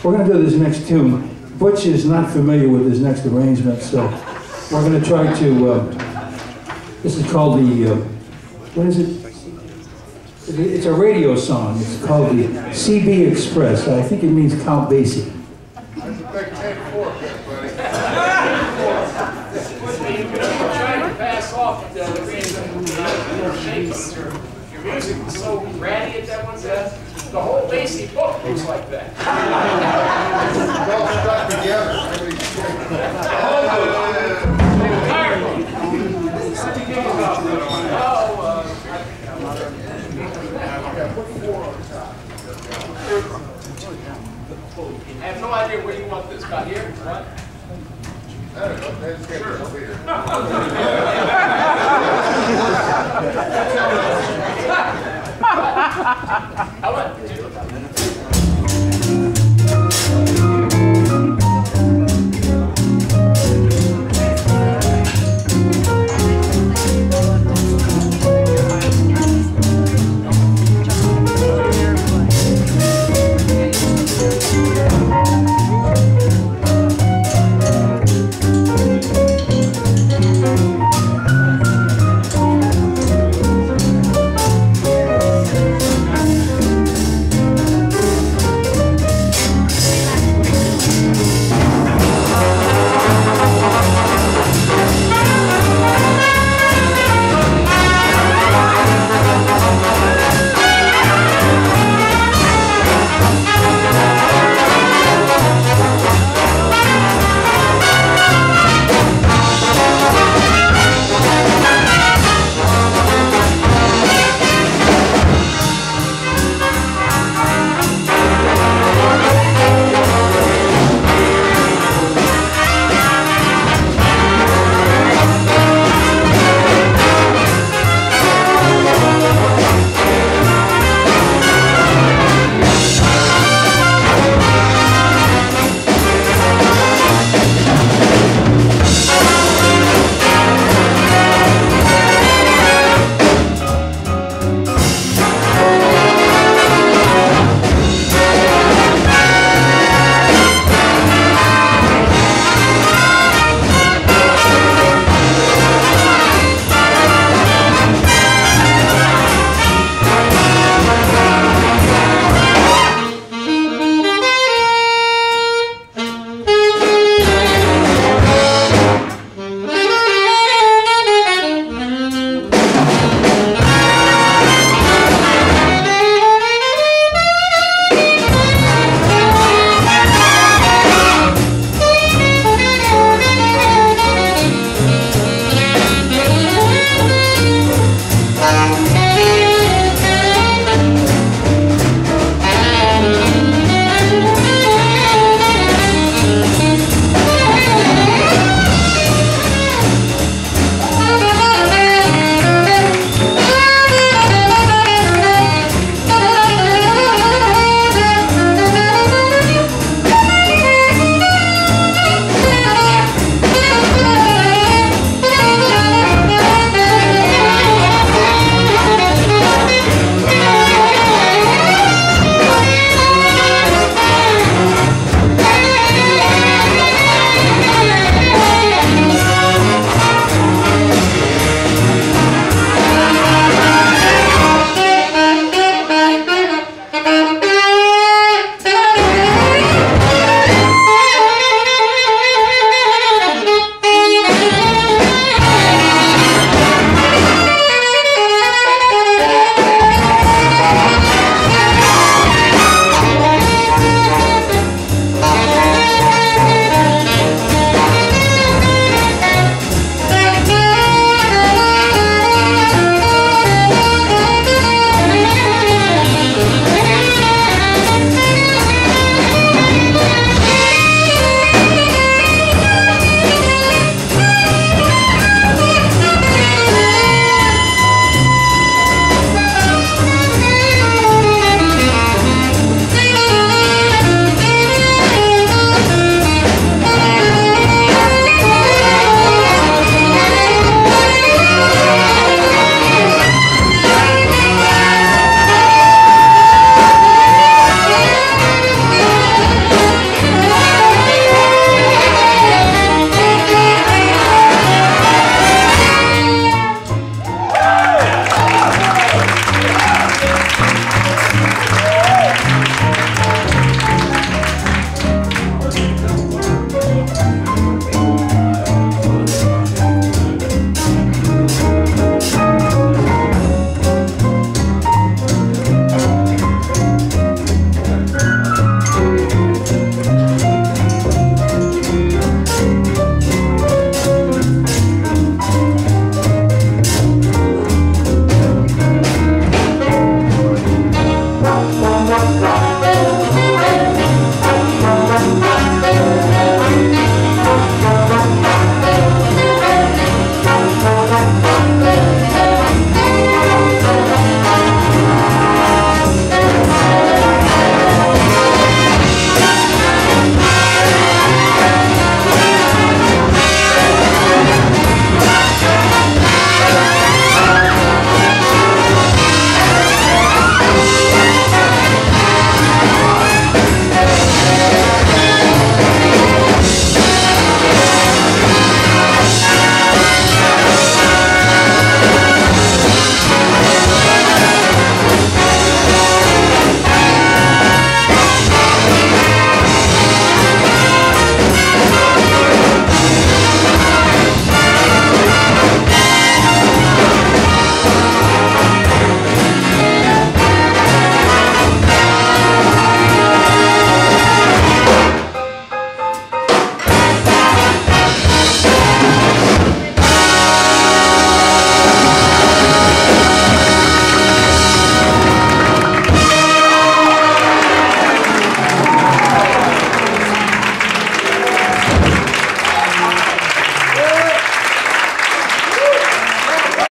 We're going to do this next tune. Butch is not familiar with this next arrangement, so we're going to try to, this is called the, what is it? It's a radio song. It's called the CB Express. I think it means Count Basie. That's a big 10-4, buddy. You're trying to pass off the reason your music was so ratty at that one time. The whole Basie book looks like that. It's all stuck together. I have no idea where you want this. Got here? What? I don't know. That's good. Over here. How about